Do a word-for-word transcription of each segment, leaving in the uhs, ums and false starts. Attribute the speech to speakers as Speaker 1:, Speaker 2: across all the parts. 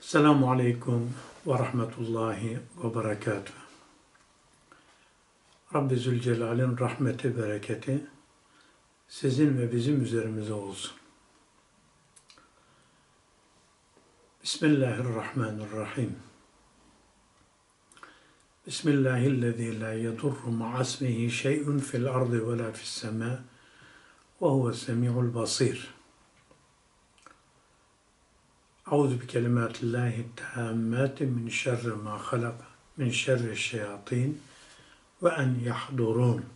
Speaker 1: Selamun Aleyküm ve Rahmetullahi ve Berekatuhu. Rabbi Zülcelal'in rahmeti, bereketi sizin ve bizim üzerimize olsun. Bismillahirrahmanirrahim. Bismillahillezî la yedurru ma'asmihi şey'un fil ardı ve la fissemâ ve huves-semî'ul basîr. Euzu bi kelimatillahi tammati min şerri ma halak min şerri şeyatin ve en yahdurun.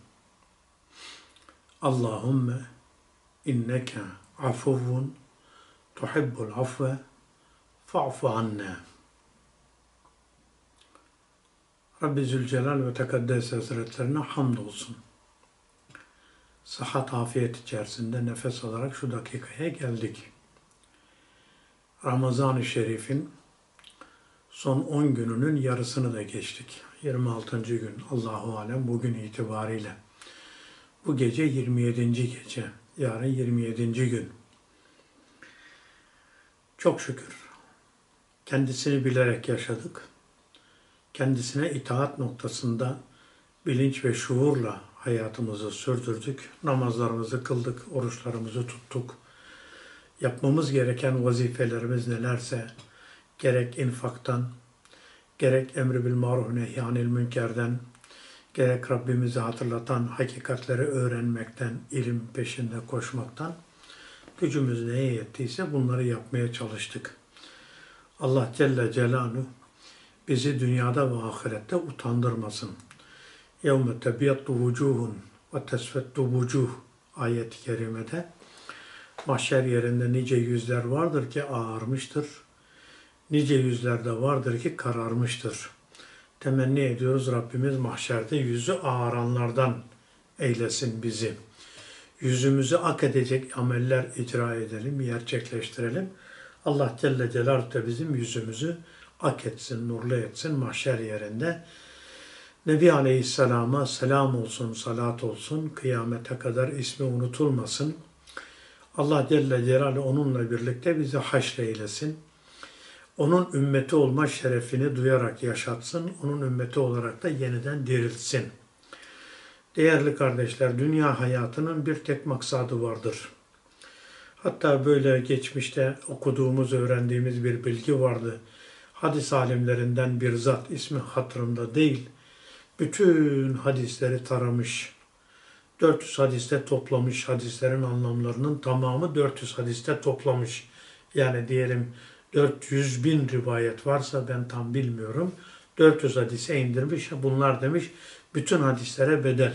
Speaker 1: Allahumme inneke afuvun tuhibbul afve fa'fu anna. Rabbi Zülcelal ve Tekaddes Hazretlerine hamdolsun. Sıhhat, afiyet içerisinde nefes alarak şu dakikaya geldik. Ramazan-ı Şerif'in son on gününün yarısını da geçtik. yirmi altıncı gün Allahu alem bugün itibariyle. Bu gece yirmi yedinci gece. Yarın yirmi yedinci gün. Çok şükür. Kendisini bilerek yaşadık. Kendisine itaat noktasında bilinç ve şuurla hayatımızı sürdürdük. Namazlarımızı kıldık, oruçlarımızı tuttuk. Yapmamız gereken vazifelerimiz nelerse, gerek infaktan, gerek emri bil maruf nehyanil münkerden, gerek Rabbimizi hatırlatan hakikatleri öğrenmekten, ilim peşinde koşmaktan, gücümüz neye yettiyse bunları yapmaya çalıştık. Allah Celle Celaluhu bizi dünyada ve ahirette utandırmasın. يَوْمَ تَبْيَطُّ وُجُوهٌ وَتَسْفَتُّ وُجُوهٌ ayet-i kerimede mahşer yerinde nice yüzler vardır ki ağarmıştır. Nice yüzler de vardır ki kararmıştır. Temenni ediyoruz Rabbimiz mahşerde yüzü ağaranlardan eylesin bizi. Yüzümüzü ak edecek ameller icra edelim, gerçekleştirelim. Allah Celle Celaluhu da bizim yüzümüzü ak etsin, nurlu etsin mahşer yerinde. Nebi Aleyhisselam'a selam olsun, salat olsun, kıyamete kadar ismi unutulmasın. Allah Celle Celaluhu onunla birlikte bizi haşreylesin. Onun ümmeti olma şerefini duyarak yaşatsın. Onun ümmeti olarak da yeniden dirilsin. Değerli kardeşler, dünya hayatının bir tek maksadı vardır. Hatta böyle geçmişte okuduğumuz, öğrendiğimiz bir bilgi vardı. Hadis alimlerinden bir zat, ismi hatırımda değil, bütün hadisleri taramış. dört yüz hadiste toplamış, hadislerin anlamlarının tamamı dört yüz hadiste toplamış. Yani diyelim dört yüz bin rivayet varsa ben tam bilmiyorum. dört yüz hadise indirmiş. Bunlar demiş bütün hadislere bedel.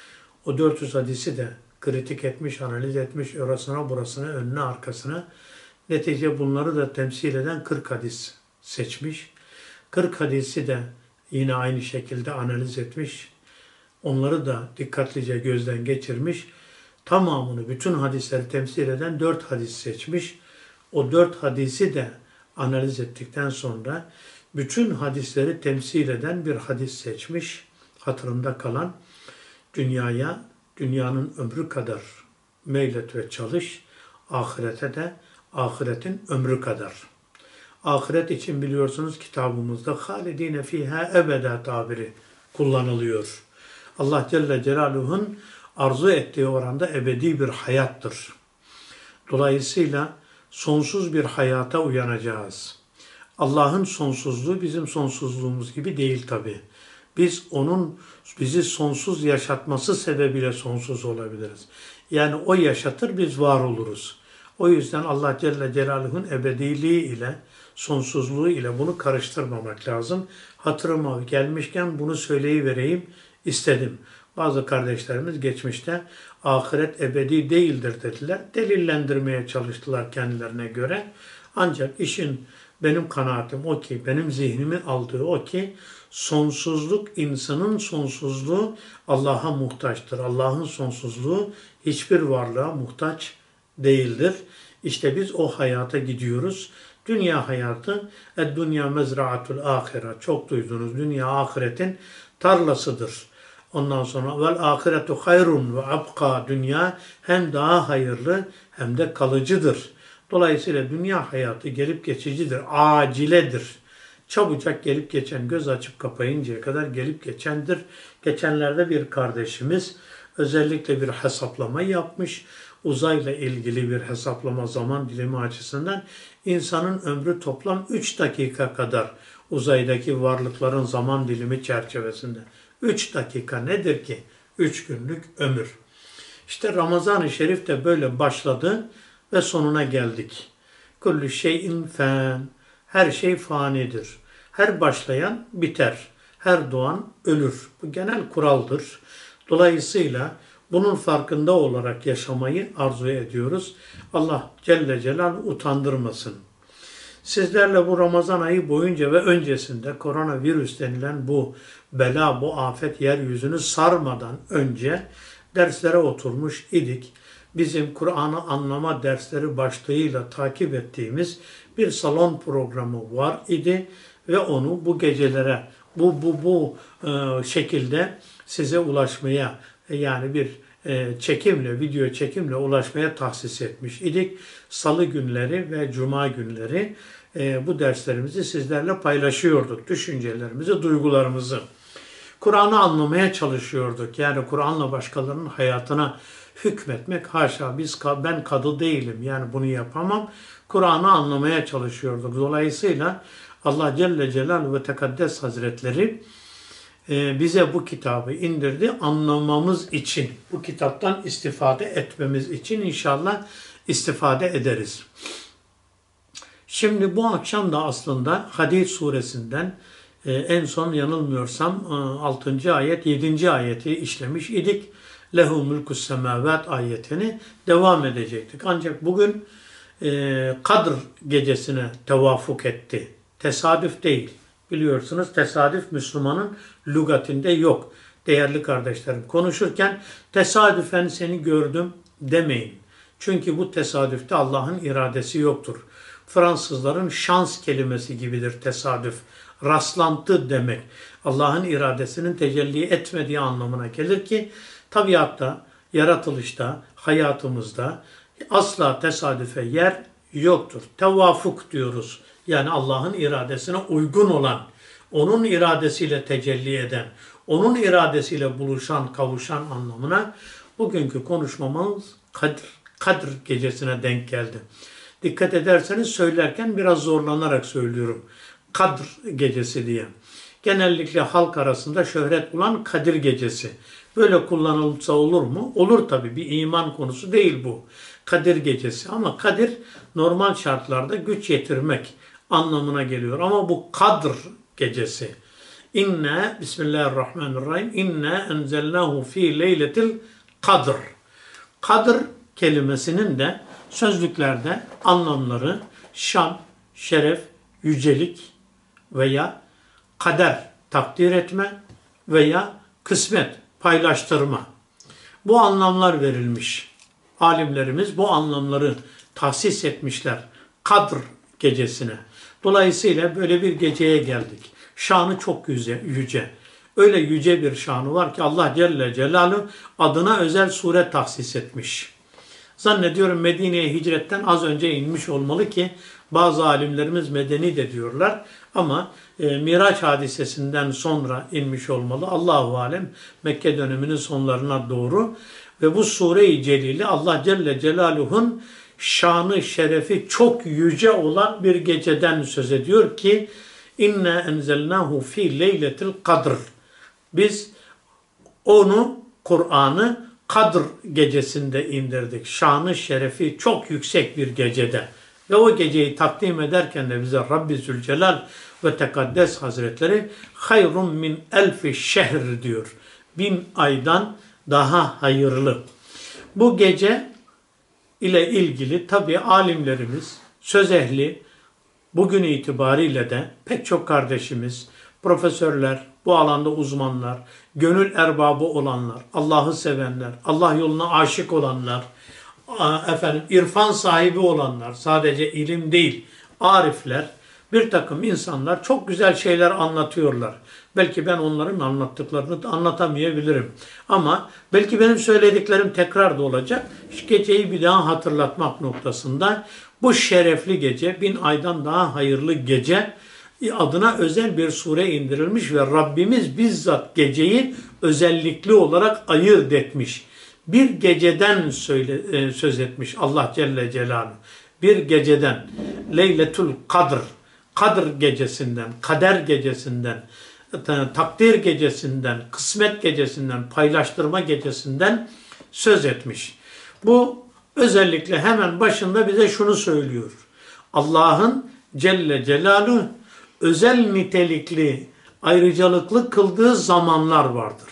Speaker 1: O dört yüz hadisi de kritik etmiş, analiz etmiş, orasına burasına, önüne arkasına. Netice bunları da temsil eden kırk hadis seçmiş. kırk hadisi de yine aynı şekilde analiz etmiş. Onları da dikkatlice gözden geçirmiş. Tamamını, bütün hadisleri temsil eden dört hadis seçmiş. O dört hadisi de analiz ettikten sonra bütün hadisleri temsil eden bir hadis seçmiş. Hatırımda kalan dünyaya, dünyanın ömrü kadar meylet ve çalış. Ahirete de ahiretin ömrü kadar. Ahiret için biliyorsunuz kitabımızda halidine fiha ebeda tabiri kullanılıyor. Allah Celle Celaluhu'nun arzu ettiği oranda ebedi bir hayattır. Dolayısıyla sonsuz bir hayata uyanacağız. Allah'ın sonsuzluğu bizim sonsuzluğumuz gibi değil tabi. Biz onun bizi sonsuz yaşatması sebebiyle sonsuz olabiliriz. Yani o yaşatır, biz var oluruz. O yüzden Allah Celle Celaluhu'nun ebediliği ile sonsuzluğu ile bunu karıştırmamak lazım. Hatırıma gelmişken bunu söyleyivereyim istedim. Bazı kardeşlerimiz geçmişte ahiret ebedi değildir dediler. Delillendirmeye çalıştılar kendilerine göre. Ancak işin benim kanaatim o ki, benim zihnimin aldığı o ki sonsuzluk, insanın sonsuzluğu Allah'a muhtaçtır. Allah'ın sonsuzluğu hiçbir varlığa muhtaç değildir. İşte biz o hayata gidiyoruz. Dünya hayatı, dünya mezraatul ahire. Çok duydunuz. Dünya ahiretin tarlasıdır. Ondan sonra vel ahiretu hayrun ve abqa, dünya hem daha hayırlı hem de kalıcıdır. Dolayısıyla dünya hayatı gelip geçicidir, aciledir. Çabucak gelip geçen, göz açıp kapayıncaya kadar gelip geçendir. Geçenlerde bir kardeşimiz özellikle bir hesaplama yapmış. Uzayla ilgili bir hesaplama zaman dilimi açısından insanın ömrü toplam üç dakika kadar uzaydaki varlıkların zaman dilimi çerçevesinde. üç dakika nedir ki? üç günlük ömür. İşte Ramazan-ı Şerif de böyle başladı ve sonuna geldik. Kullu şeyin fen. Her şey fanidir. Her başlayan biter. Her doğan ölür. Bu genel kuraldır. Dolayısıyla bunun farkında olarak yaşamayı arzu ediyoruz. Allah Celle Celaluhu utandırmasın. Sizlerle bu Ramazan ayı boyunca ve öncesinde koronavirüs denilen bu bela, bu afet yeryüzünü sarmadan önce derslere oturmuş idik. Bizim Kur'an'ı anlama dersleri başlığıyla takip ettiğimiz bir salon programı var idi ve onu bu gecelere bu bu bu e, şekilde size ulaşmaya yani bir e, çekimle, video çekimle ulaşmaya tahsis etmiş idik. Salı günleri ve cuma günleri e, bu derslerimizi sizlerle paylaşıyorduk. Düşüncelerimizi, duygularımızı. Kur'an'ı anlamaya çalışıyorduk. Yani Kur'an'la başkalarının hayatına hükmetmek haşa biz ben kadı değilim. Yani bunu yapamam. Kur'an'ı anlamaya çalışıyorduk. Dolayısıyla Allah Celle Celaluhu ve Tekaddes Hazretleri e, bize bu kitabı indirdi. Anlamamız için, bu kitaptan istifade etmemiz için inşallah istifade ederiz. Şimdi bu akşam da aslında Hadid suresinden e, en son yanılmıyorsam altıncı ayet, yedinci ayeti işlemiş idik. Lehu mulkus semavat ayetini devam edecektik. Ancak bugün e, Kadr gecesine tevafuk etti. Tesadüf değil. Biliyorsunuz tesadüf Müslümanın lügatinde yok. Değerli kardeşlerim, konuşurken tesadüfen seni gördüm demeyin. Çünkü bu tesadüfte Allah'ın iradesi yoktur. Fransızların şans kelimesi gibidir tesadüf. Rastlantı demek. Allah'ın iradesinin tecelli etmediği anlamına gelir ki tabiatta, yaratılışta, hayatımızda asla tesadüfe yer yoktur. Tevafuk diyoruz. Yani Allah'ın iradesine uygun olan, onun iradesiyle tecelli eden, onun iradesiyle buluşan, kavuşan anlamına bugünkü konuşmamız Kadr, Kadr gecesine denk geldi. Dikkat ederseniz söylerken biraz zorlanarak söylüyorum. Kadr gecesi diye. Genellikle halk arasında şöhret bulan Kadir gecesi. Böyle kullanılsa olur mu? Olur tabii. Bir iman konusu değil bu. Kadir gecesi. Ama Kadir normal şartlarda güç yetirmek anlamına geliyor. Ama bu Kadr gecesi. İnne Bismillahirrahmanirrahim. İnne enzelnahu fi leyletil Kadr. Kadr kelimesinin de sözlüklerde anlamları şan, şeref, yücelik veya kader, takdir etme veya kısmet, paylaştırma. Bu anlamlar verilmiş. Alimlerimiz bu anlamları tahsis etmişler Kadr gecesine. Dolayısıyla böyle bir geceye geldik. Şanı çok yüce, yüce. Öyle yüce bir şanı var ki Allah Celle Celaluhu adına özel sure tahsis etmiş. Zannediyorum Medine'ye hicretten az önce inmiş olmalı ki bazı alimlerimiz medeni de diyorlar ama e, Miraç hadisesinden sonra inmiş olmalı. Allahu alem Mekke döneminin sonlarına doğru ve bu sure-i celili Allah Celle Celaluhu'nun şanı, şerefi çok yüce olan bir geceden söz ediyor ki inna enzelnahu fi leyletil kadr. Biz onu, Kur'an'ı Kadr gecesinde indirdik. Şanı, şerefi çok yüksek bir gecede. Ve o geceyi takdim ederken de bize Rabbi Zülcelal ve Tekaddes Hazretleri hayrun min elfi şehr diyor. Bin aydan daha hayırlı. Bu gece ile ilgili tabi alimlerimiz, söz ehli, bugün itibariyle de pek çok kardeşimiz, profesörler, bu alanda uzmanlar, gönül erbabı olanlar, Allah'ı sevenler, Allah yoluna aşık olanlar, efendim irfan sahibi olanlar, sadece ilim değil, arifler, Bir takım insanlar çok güzel şeyler anlatıyorlar. Belki ben onların anlattıklarını da anlatamayabilirim. Ama belki benim söylediklerim tekrar da olacak. Şu geceyi bir daha hatırlatmak noktasında bu şerefli gece, bin aydan daha hayırlı gece adına özel bir sure indirilmiş ve Rabbimiz bizzat geceyi özellikli olarak ayırt etmiş. Bir geceden söyle, söz etmiş Allah Celle Celaluhu. Bir geceden, Leyletul Kadr, Kadr gecesinden, kader gecesinden, takdir gecesinden, kısmet gecesinden, paylaştırma gecesinden söz etmiş. Bu özellikle hemen başında bize şunu söylüyor. Allah'ın Celle Celaluhu özel nitelikli, ayrıcalıklı kıldığı zamanlar vardır.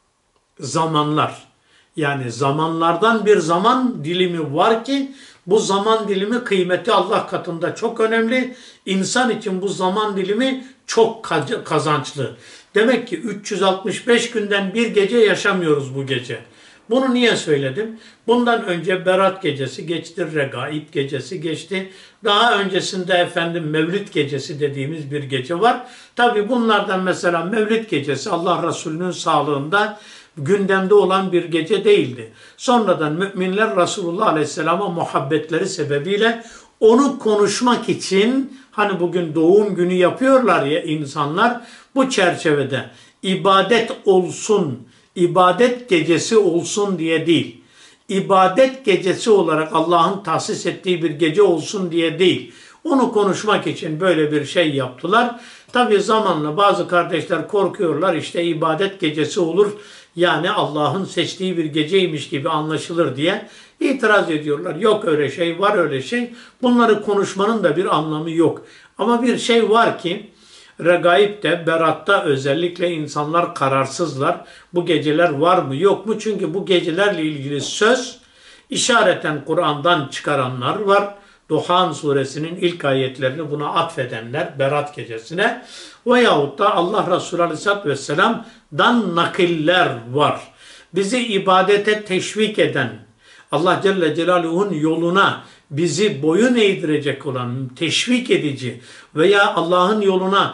Speaker 1: Zamanlar. Yani zamanlardan bir zaman dilimi var ki bu zaman dilimi kıymeti Allah katında çok önemli. İnsan için bu zaman dilimi çok kazançlı. Demek ki üç yüz altmış beş günden bir gece yaşamıyoruz bu gece. Bunu niye söyledim? Bundan önce Berat gecesi geçti, Regaib gecesi geçti. Daha öncesinde efendim Mevlid gecesi dediğimiz bir gece var. Tabi bunlardan mesela Mevlid gecesi Allah Resulü'nün sağlığında gündemde olan bir gece değildi. Sonradan müminler Resulullah Aleyhisselam'a muhabbetleri sebebiyle onu konuşmak için hani bugün doğum günü yapıyorlar ya insanlar bu çerçevede ibadet olsun, ibadet gecesi olsun diye değil. İbadet gecesi olarak Allah'ın tahsis ettiği bir gece olsun diye değil. Onu konuşmak için böyle bir şey yaptılar. Tabi zamanla bazı kardeşler korkuyorlar işte ibadet gecesi olur. Yani Allah'ın seçtiği bir geceymiş gibi anlaşılır diye itiraz ediyorlar. Yok öyle şey, var öyle şey. Bunları konuşmanın da bir anlamı yok. Ama bir şey var ki Regaib'de, Berat'ta özellikle insanlar kararsızlar. Bu geceler var mı yok mu? Çünkü bu gecelerle ilgili söz işareten Kur'an'dan çıkaranlar var. Duhan suresinin ilk ayetlerini buna atfedenler Berat gecesine veyahut da Allah Resulü Aleyhisselatü Vesselam'dan nakiller var. Bizi ibadete teşvik eden, Allah Celle Celaluhu'nun yoluna bizi boyun eğdirecek olan, teşvik edici veya Allah'ın yoluna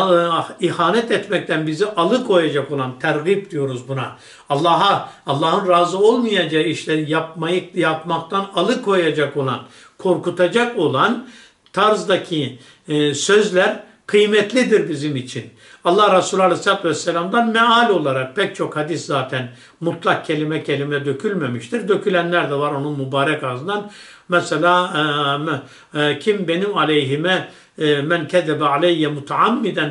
Speaker 1: ihanet etmekten bizi alıkoyacak olan tergib diyoruz buna. Allah'a, Allah'ın razı olmayacağı işleri yapmayı, yapmaktan alıkoyacak olan, korkutacak olan tarzdaki e, sözler kıymetlidir bizim için. Allah Resulü Aleyhisselatü Vesselam'dan meal olarak pek çok hadis zaten mutlak kelime kelime dökülmemiştir. Dökülenler de var onun mübarek ağzından. Mesela e, e, kim benim aleyhime e, men kezebe aleyye mutaammiden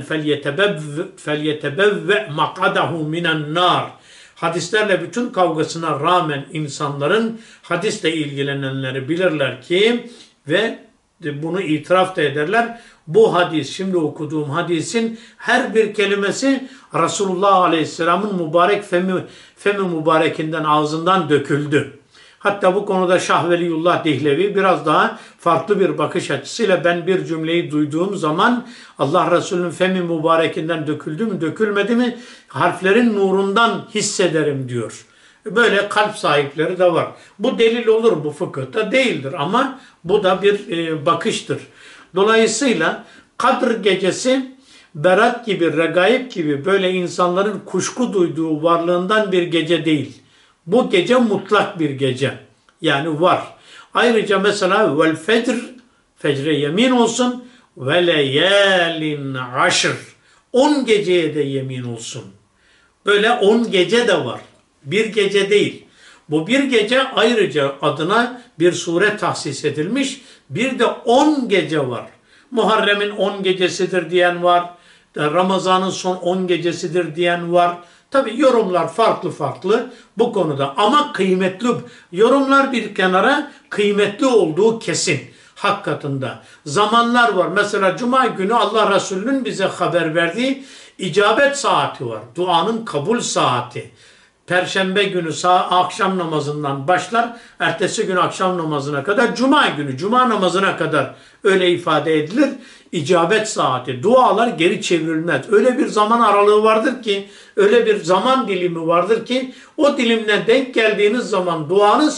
Speaker 1: felyetebevve makadahu minen nar. Hadislerle bütün kavgasına rağmen insanların hadisle ilgilenenleri bilirler ki ve bunu itiraf da ederler. Bu hadis, şimdi okuduğum hadisin her bir kelimesi Resulullah Aleyhisselam'ın mübarek femi, femi mübarekinden ağzından döküldü. Hatta bu konuda Şah Veliyullah Dihlevi biraz daha farklı bir bakış açısıyla ben bir cümleyi duyduğum zaman Allah Resulü'nün femi mübarekinden döküldü mü dökülmedi mi harflerin nurundan hissederim diyor. Böyle kalp sahipleri de var. Bu delil olur bu fıkıhta değildir ama bu da bir e, bakıştır. Dolayısıyla Kadr gecesi Berat gibi, Regaib gibi böyle insanların kuşku duyduğu varlığından bir gece değil. Bu gece mutlak bir gece. Yani var. Ayrıca mesela vel fecr, fecre yemin olsun ve leyalin aşr. On geceye de yemin olsun. Böyle on gece de var. Bir gece değil. Bu bir gece ayrıca adına bir sure tahsis edilmiş. Bir de on gece var. Muharrem'in on gecesidir diyen var. Ramazan'ın son on gecesidir diyen var. Tabi yorumlar farklı farklı bu konuda ama kıymetli yorumlar bir kenara kıymetli olduğu kesin hak katında. Zamanlar var. Mesela Cuma günü Allah Resulü'nün bize haber verdiği icabet saati var. Duanın kabul saati. Perşembe günü sağ akşam namazından başlar. Ertesi gün akşam namazına kadar. Cuma günü cuma namazına kadar öyle ifade edilir. İcabet saati. Dualar geri çevrilmez. Öyle bir zaman aralığı vardır ki, öyle bir zaman dilimi vardır ki o dilimle denk geldiğiniz zaman duanız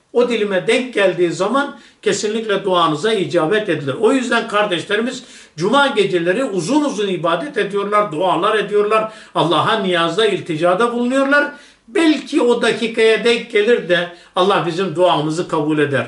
Speaker 1: O dilime denk geldiği zaman kesinlikle duanıza icabet edilir. O yüzden kardeşlerimiz cuma geceleri uzun uzun ibadet ediyorlar, dualar ediyorlar, Allah'a niyazda, ilticada bulunuyorlar. Belki o dakikaya denk gelir de Allah bizim duamızı kabul eder.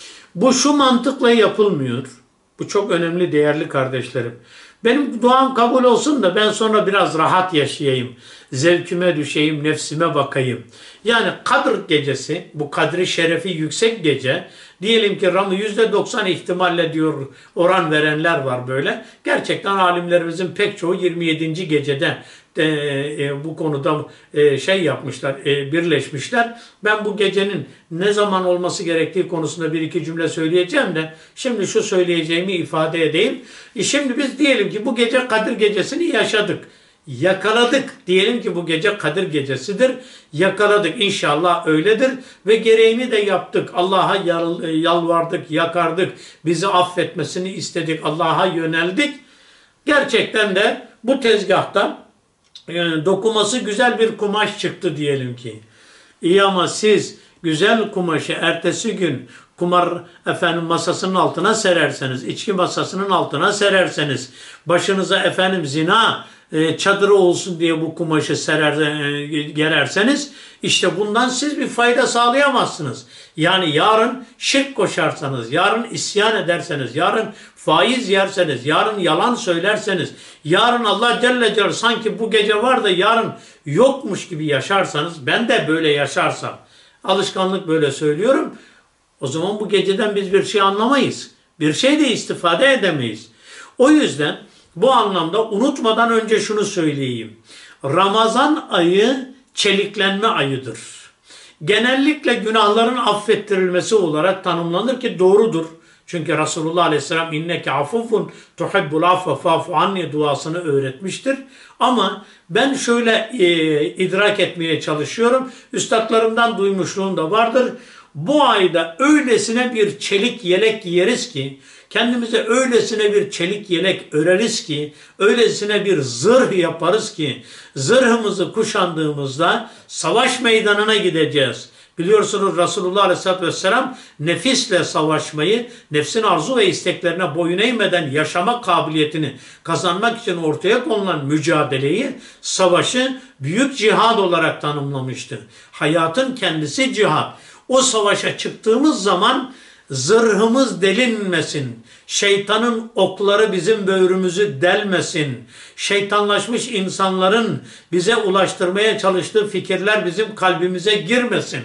Speaker 1: Bu şu mantıkla yapılmıyor. Bu çok önemli, değerli kardeşlerim. Benim duam kabul olsun da ben sonra biraz rahat yaşayayım. Zevkime düşeyim, nefsime bakayım. Yani Kadir gecesi, bu kadri şerefi yüksek gece, diyelim ki Ram'ı yüzde doksan ihtimalle diyor oran verenler var böyle. Gerçekten alimlerimizin pek çoğu yirmi yedinci gecede e, e, bu konuda e, şey yapmışlar, e, birleşmişler. Ben bu gecenin ne zaman olması gerektiği konusunda bir iki cümle söyleyeceğim de şimdi şu söyleyeceğimi ifade edeyim. E şimdi biz diyelim ki bu gece Kadir gecesini yaşadık. Yakaladık. Diyelim ki bu gece Kadir gecesidir. Yakaladık. İnşallah öyledir. Ve gereğini de yaptık. Allah'a yalvardık, yakardık. Bizi affetmesini istedik. Allah'a yöneldik. Gerçekten de bu tezgahta yani dokuması güzel bir kumaş çıktı diyelim ki. İyi ama siz güzel kumaşı ertesi gün kumar efendim masasının altına sererseniz, içki masasının altına sererseniz, başınıza efendim zina e, çadırı olsun diye bu kumaşı serer, e, gererseniz, işte bundan siz bir fayda sağlayamazsınız. Yani yarın şirk koşarsanız, yarın isyan ederseniz, yarın faiz yerseniz, yarın yalan söylerseniz, yarın Allah Celle Celaluhu sanki bu gece var da yarın yokmuş gibi yaşarsanız, ben de böyle yaşarsam, alışkanlık böyle söylüyorum, o zaman bu geceden biz bir şey anlamayız. Bir şey de istifade edemeyiz. O yüzden bu anlamda unutmadan önce şunu söyleyeyim. Ramazan ayı çeliklenme ayıdır. Genellikle günahların affettirilmesi olarak tanımlanır ki doğrudur. Çünkü Resulullah Aleyhisselam inneke afufun tuhibbul affe fa'fu anni duasını öğretmiştir. Ama ben şöyle e, idrak etmeye çalışıyorum. Üstadlarımdan duymuşluğum da vardır. Bu ayda öylesine bir çelik yelek giyeriz ki, kendimize öylesine bir çelik yelek öreriz ki, öylesine bir zırh yaparız ki, zırhımızı kuşandığımızda savaş meydanına gideceğiz. Biliyorsunuz Resulullah Aleyhisselatü Vesselam nefisle savaşmayı, nefsin arzu ve isteklerine boyun eğmeden yaşama kabiliyetini kazanmak için ortaya konulan mücadeleyi, savaşı büyük cihad olarak tanımlamıştı. Hayatın kendisi cihad. O savaşa çıktığımız zaman zırhımız delinmesin, şeytanın okları bizim böğrümüzü delmesin, şeytanlaşmış insanların bize ulaştırmaya çalıştığı fikirler bizim kalbimize girmesin.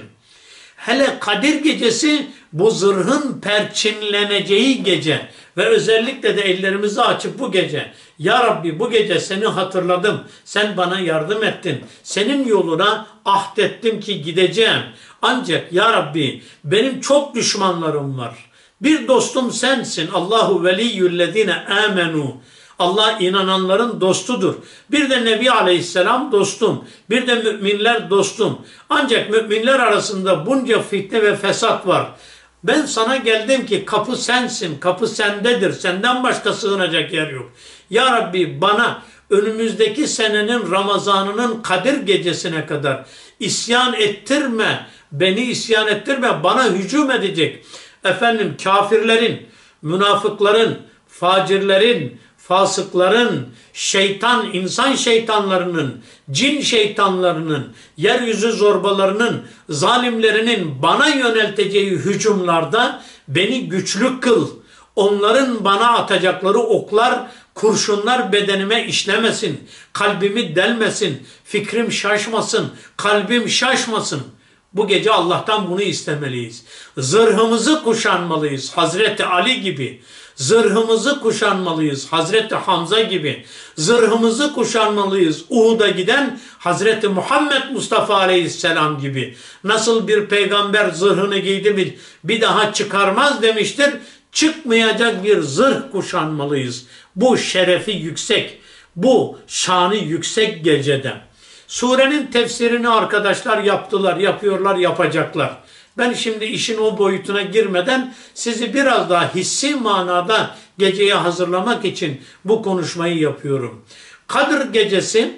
Speaker 1: Hele Kadir gecesi bu zırhın perçinleneceği gece ve özellikle de ellerimizi açıp bu gece, Ya Rabbi bu gece seni hatırladım, sen bana yardım ettin, senin yoluna ahdettim ki gideceğim. Ancak Ya Rabbi benim çok düşmanlarım var. Bir dostum sensin. Allahu veliyyüllezine amenu. Allah inananların dostudur. Bir de Nebi Aleyhisselam dostum. Bir de müminler dostum. Ancak müminler arasında bunca fitne ve fesat var. Ben sana geldim ki kapı sensin. Kapı sendedir. Senden başka sığınacak yer yok. Ya Rabbi bana önümüzdeki senenin Ramazanının Kadir gecesine kadar isyan ettirme. Beni isyan ettirme. Bana hücum edecek. Efendim kafirlerin, münafıkların, facirlerin, fasıkların, şeytan, insan şeytanlarının, cin şeytanlarının, yeryüzü zorbalarının, zalimlerinin bana yönelteceği hücumlarda beni güçlü kıl. Onların bana atacakları oklar, kurşunlar bedenime işlemesin, kalbimi delmesin, fikrim şaşmasın, kalbim şaşmasın. Bu gece Allah'tan bunu istemeliyiz. Zırhımızı kuşanmalıyız Hazreti Ali gibi. Zırhımızı kuşanmalıyız Hazreti Hamza gibi. Zırhımızı kuşanmalıyız Uhud'a giden Hazreti Muhammed Mustafa Aleyhisselam gibi. Nasıl bir peygamber zırhını giydi mi bir daha çıkarmaz demiştir. Çıkmayacak bir zırh kuşanmalıyız. Bu şerefi yüksek, bu şanı yüksek gecede. Surenin tefsirini arkadaşlar yaptılar, yapıyorlar, yapacaklar. Ben şimdi işin o boyutuna girmeden sizi biraz daha hissi manada geceye hazırlamak için bu konuşmayı yapıyorum. Kadir gecesi,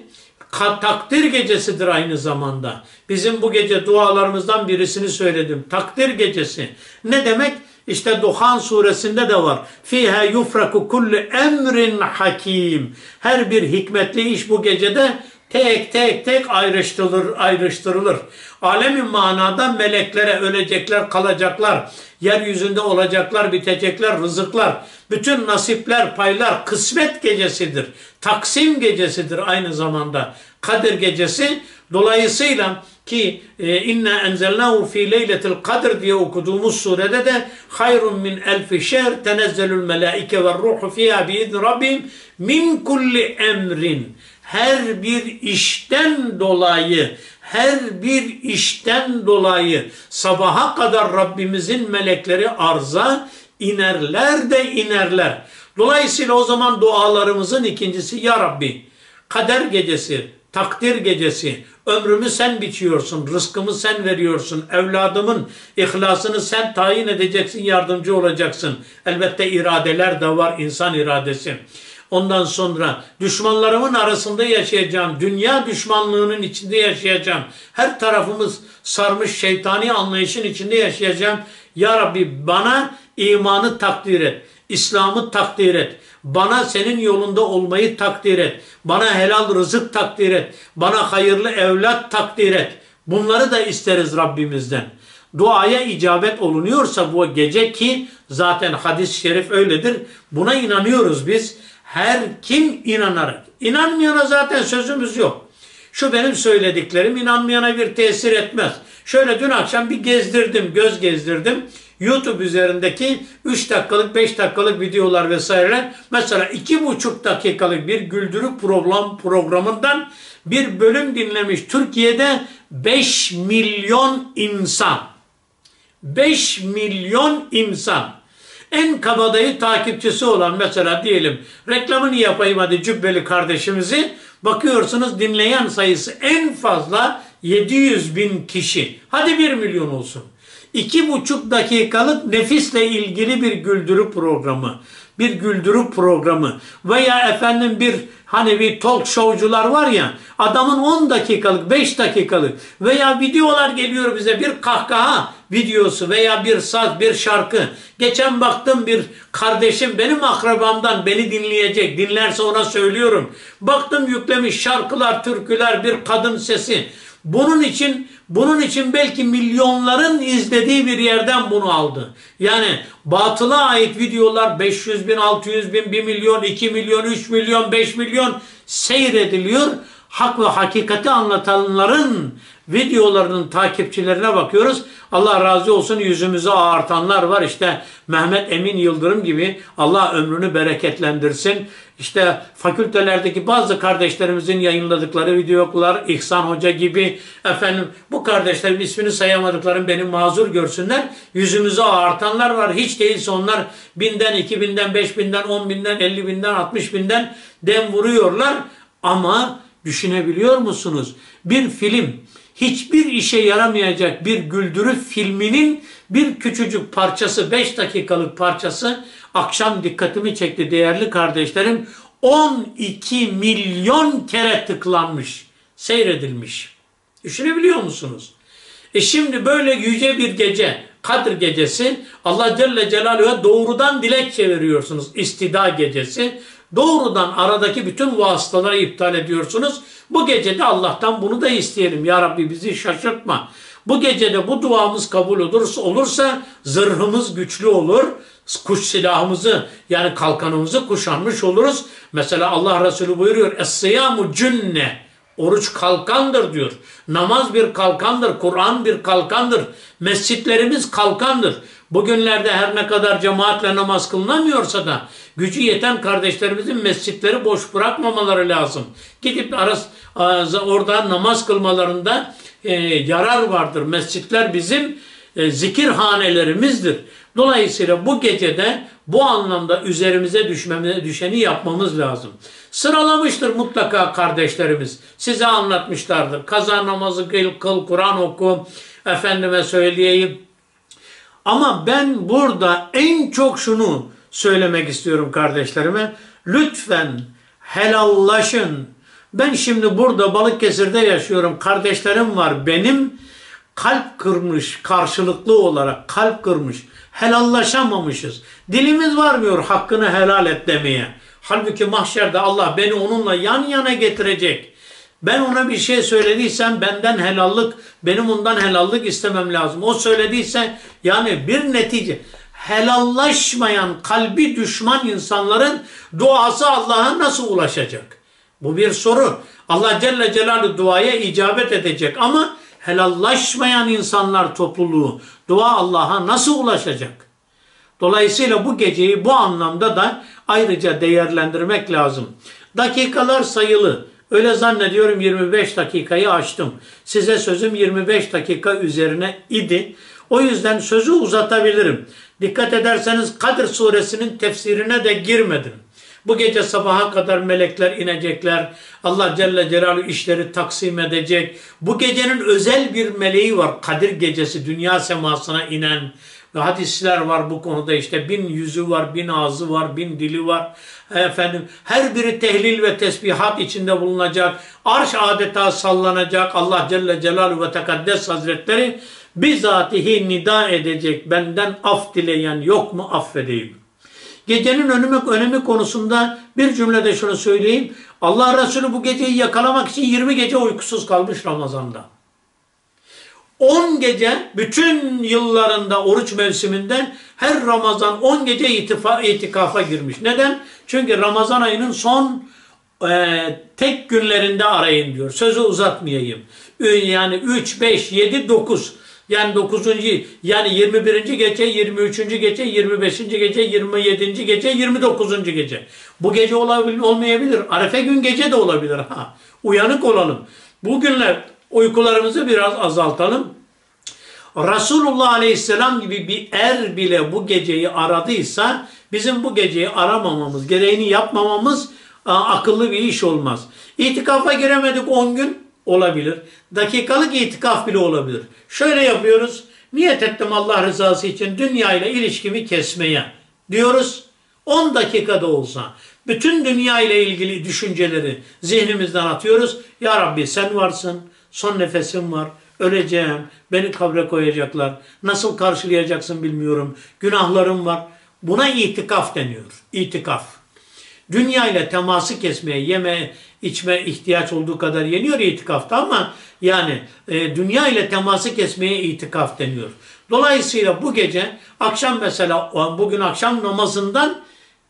Speaker 1: takdir gecesidir aynı zamanda. Bizim bu gece dualarımızdan birisini söyledim. Takdir gecesi. Ne demek? İşte Duhan suresinde de var. Fiha yufraku kullu emrin hakim. Her bir hikmetli iş bu gecede tek tek tek ayrıştırılır, ayrıştırılır. Alemi manada meleklere, ölecekler, kalacaklar, yeryüzünde olacaklar, bitecekler, rızıklar, bütün nasipler, paylar kısmet gecesidir. Taksim gecesidir aynı zamanda. Kadir gecesi. Dolayısıyla ki e, inna enzelnahu fi leyletil kadr diye okuduğumuz surede de hayrun min elfi şehr tenezzelul melaike ve ruhu fiha biizni rabbim min kulli emrin. Her bir işten dolayı, her bir işten dolayı sabaha kadar Rabbimizin melekleri arza inerler de inerler. Dolayısıyla o zaman dualarımızın ikincisi, ya Rabbi kader gecesi, takdir gecesi, ömrümü sen biçiyorsun, rızkımı sen veriyorsun, evladımın ihlasını sen tayin edeceksin, yardımcı olacaksın. Elbette iradeler de var, insan iradesi. Ondan sonra düşmanlarımın arasında yaşayacağım, dünya düşmanlığının içinde yaşayacağım, her tarafımız sarmış şeytani anlayışın içinde yaşayacağım. Ya Rabbi bana imanı takdir et, İslam'ı takdir et, bana senin yolunda olmayı takdir et, bana helal rızık takdir et, bana hayırlı evlat takdir et. Bunları da isteriz Rabbimizden. Duaya icabet olunuyorsa bu gece, ki zaten hadis-i şerif öyledir, buna inanıyoruz biz. Her kim inanarak, inanmayana zaten sözümüz yok. Şu benim söylediklerim inanmayana bir tesir etmez. Şöyle dün akşam bir gezdirdim, göz gezdirdim. YouTube üzerindeki üç dakikalık, beş dakikalık videolar vesaireler. Mesela iki buçuk dakikalık bir güldürü program programından bir bölüm dinlemiş. Türkiye'de beş milyon insan. beş milyon insan. En kabadayı takipçisi olan, mesela diyelim reklamını yapayım hadi Cübbeli kardeşimizi, bakıyorsunuz dinleyen sayısı en fazla yedi yüz bin kişi. Hadi bir milyon olsun. İki buçuk dakikalık nefisle ilgili bir güldürü programı, bir güldürü programı veya efendim bir hani bir talk show'cular var ya, adamın on dakikalık, beş dakikalık veya videolar geliyor bize, bir kahkaha videosu veya bir saz, bir şarkı. Geçen baktım bir kardeşim benim akrabamdan beni dinleyecek, dinlerse ona söylüyorum. Baktım yüklemiş şarkılar, türküler, bir kadın sesi. Bunun için bunun için belki milyonların izlediği bir yerden bunu aldı. Yani batıla ait videolar beş yüz bin, altı yüz bin, bir milyon, iki milyon, üç milyon, beş milyon seyrediliyor. Hak ve hakikati anlatanların videolarının takipçilerine bakıyoruz. Allah razı olsun, yüzümüzü ağartanlar var. İşte Mehmet Emin Yıldırım gibi, Allah ömrünü bereketlendirsin. İşte fakültelerdeki bazı kardeşlerimizin yayınladıkları videolar, İhsan Hoca gibi, efendim bu kardeşlerin ismini sayamadıklarım beni mazur görsünler. Yüzümüzü ağartanlar var. Hiç değilse onlar binden, iki binden, beş binden, on binden, elli binden, altmış binden dem vuruyorlar. Ama düşünebiliyor musunuz? Bir film, hiçbir işe yaramayacak bir güldürü filminin bir küçücük parçası, beş dakikalık parçası akşam dikkatimi çekti değerli kardeşlerim. on iki milyon kere tıklanmış, seyredilmiş. Düşünebiliyor musunuz? E şimdi böyle yüce bir gece, Kadir gecesi, Allah Celle Celaluhu'ya doğrudan dilekçe veriyorsunuz. İstida gecesi. Doğrudan aradaki bütün vasıtaları iptal ediyorsunuz. Bu gecede Allah'tan bunu da isteyelim. Ya Rabbi bizi şaşırtma. Bu gecede bu duamız kabul olursa, olursa zırhımız güçlü olur. Kuş silahımızı, yani kalkanımızı kuşanmış oluruz. Mesela Allah Resulü buyuruyor. Es-siyamu cünne. Oruç kalkandır diyor. Namaz bir kalkandır. Kur'an bir kalkandır. Mescitlerimiz kalkandır. Bugünlerde her ne kadar cemaatle namaz kılınamıyorsa da gücü yeten kardeşlerimizin mescitleri boş bırakmamaları lazım. Gidip aras, orada namaz kılmalarında e, yarar vardır. Mescitler bizim e, zikirhanelerimizdir. Dolayısıyla bu gecede bu anlamda üzerimize düşmemize düşeni yapmamız lazım. Sıralamıştır mutlaka kardeşlerimiz. Size anlatmışlardır. Kaza namazı kıl, kıl Kur'an oku, efendime söyleyeyim. Ama ben burada en çok şunu söylemek istiyorum kardeşlerime. Lütfen helallaşın. Ben şimdi burada Balıkesir'de yaşıyorum. Kardeşlerim var benim. Kalp kırmış, karşılıklı olarak kalp kırmış. Helallaşamamışız. Dilimiz varmıyor hakkını helal et demeye. Halbuki mahşerde Allah beni onunla yan yana getirecek. Ben ona bir şey söylediysem benden helallik, benim ondan helallik istemem lazım. O söylediyse yani bir netice. Helallaşmayan, kalbi düşman insanların duası Allah'a nasıl ulaşacak? Bu bir soru. Allah Celle Celaluhu duaya icabet edecek ama helallaşmayan insanlar topluluğu dua Allah'a nasıl ulaşacak? Dolayısıyla bu geceyi bu anlamda da ayrıca değerlendirmek lazım. Dakikalar sayılı. Öyle zannediyorum yirmi beş dakikayı aştım. Size sözüm yirmi beş dakika üzerine idi. O yüzden sözü uzatabilirim. Dikkat ederseniz Kadir suresinin tefsirine de girmedim. Bu gece sabaha kadar melekler inecekler. Allah Celle Celaluhu işleri taksim edecek. Bu gecenin özel bir meleği var. Kadir gecesi dünya semasına inen. Ve hadisler var bu konuda, işte bin yüzü var, bin ağzı var, bin dili var. Efendim, her biri tehlil ve tesbihat içinde bulunacak. Arş adeta sallanacak. Allah Celle Celaluhu ve Tekaddes Hazretleri bizatihi nida edecek. Benden af dileyen yok mu, affedeyim. Gecenin önemi, önemi konusunda bir cümlede şunu söyleyeyim. Allah Resulü bu geceyi yakalamak için yirmi gece uykusuz kalmış Ramazan'da. on gece bütün yıllarında oruç mevsiminden her Ramazan on gece itifa, itikafa girmiş. Neden? Çünkü Ramazan ayının son e, tek günlerinde arayın diyor. Sözü uzatmayayım. Yani üç, beş, yedi, dokuz. Yani dokuzuncu yani yirmi birinci gece, yirmi üçüncü gece, yirmi beşinci gece, yirmi yedinci gece, yirmi dokuzuncu gece. Bu gece olabilir, olmayabilir. Arefe gün gece de olabilir. Ha, uyanık olalım. Bugünler uykularımızı biraz azaltalım. Resulullah Aleyhisselam gibi bir er bile bu geceyi aradıysa bizim bu geceyi aramamamız, gereğini yapmamamız akıllı bir iş olmaz. İtikafa giremedik on gün. Olabilir. Dakikalık itikaf bile olabilir. Şöyle yapıyoruz. Niyet ettim Allah rızası için dünya ile ilişkimi kesmeye diyoruz. on dakikada olsa bütün dünya ile ilgili düşünceleri zihnimizden atıyoruz. Ya Rabbi sen varsın. Son nefesim var. Öleceğim. Beni kabre koyacaklar. Nasıl karşılayacaksın bilmiyorum. Günahlarım var. Buna itikaf deniyor. İtikaf. Dünya ile teması kesmeye, yeme, içme ihtiyaç olduğu kadar yeniyor itikafta ama yani e, dünya ile teması kesmeye itikaf deniyor. Dolayısıyla bu gece akşam mesela bugün akşam namazından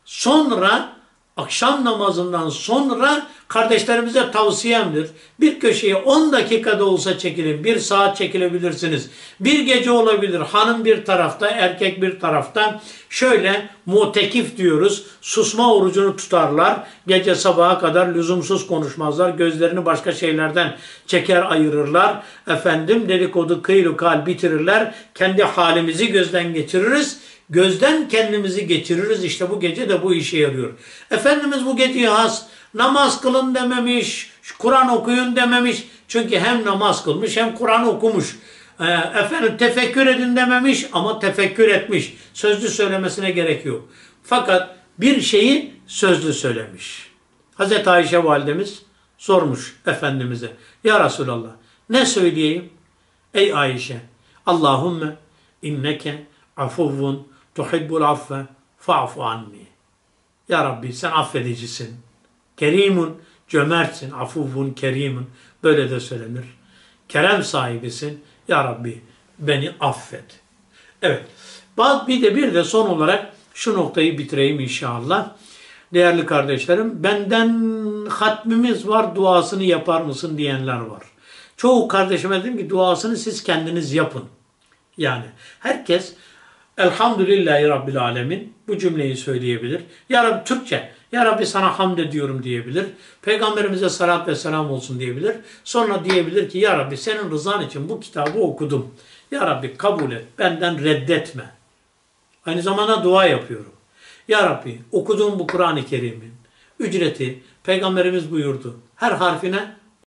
Speaker 1: sonra akşam namazından sonra kardeşlerimize tavsiyemdir. Bir köşeye on dakikada olsa çekilin. Bir saat çekilebilirsiniz. Bir gece olabilir. Hanım bir tarafta, erkek bir tarafta. Şöyle mutekif diyoruz. Susma orucunu tutarlar. Gece sabaha kadar lüzumsuz konuşmazlar. Gözlerini başka şeylerden çeker ayırırlar. Efendim dedikodu, kıylu kal bitirirler. Kendi halimizi gözden geçiririz. Gözden kendimizi geçiririz. İşte bu gece de bu işe yarıyor. Efendimiz bu geceyi has namaz kılın dememiş, Kur'an okuyun dememiş. Çünkü hem namaz kılmış hem Kur'an okumuş. Ee, efendim tefekkür edin dememiş ama tefekkür etmiş. Sözlü söylemesine gerek yok. Fakat bir şeyi sözlü söylemiş. Hazreti Ayşe validemiz sormuş Efendimiz'e. Ya Resulallah ne söyleyeyim? Ey Ayşe, Allahümme inneke afuvvun tuhibbul affe fa'fu anni. Ya Rabbi sen affedicisin. Kerimun, cömertsin. Afuvun, kerimun. Böyle de söylenir. Kerem sahibisin. Ya Rabbi beni affet. Evet. Bir de bir de son olarak şu noktayı bitireyim inşallah. Değerli kardeşlerim, benden hatmimiz var, duasını yapar mısın diyenler var. Çoğu kardeşime dedim ki duasını siz kendiniz yapın. Yani herkes Elhamdülillahi Rabbil Alemin bu cümleyi söyleyebilir. Ya Rabbi Türkçe, Ya Rabbi sana hamd ediyorum diyebilir. Peygamberimize salat ve selam olsun diyebilir. Sonra diyebilir ki Ya Rabbi senin rızan için bu kitabı okudum. Ya Rabbi kabul et, benden reddetme. Aynı zamanda dua yapıyorum. Ya Rabbi okuduğum bu Kur'an-ı Kerim'in ücreti Peygamberimiz buyurdu. Her harfine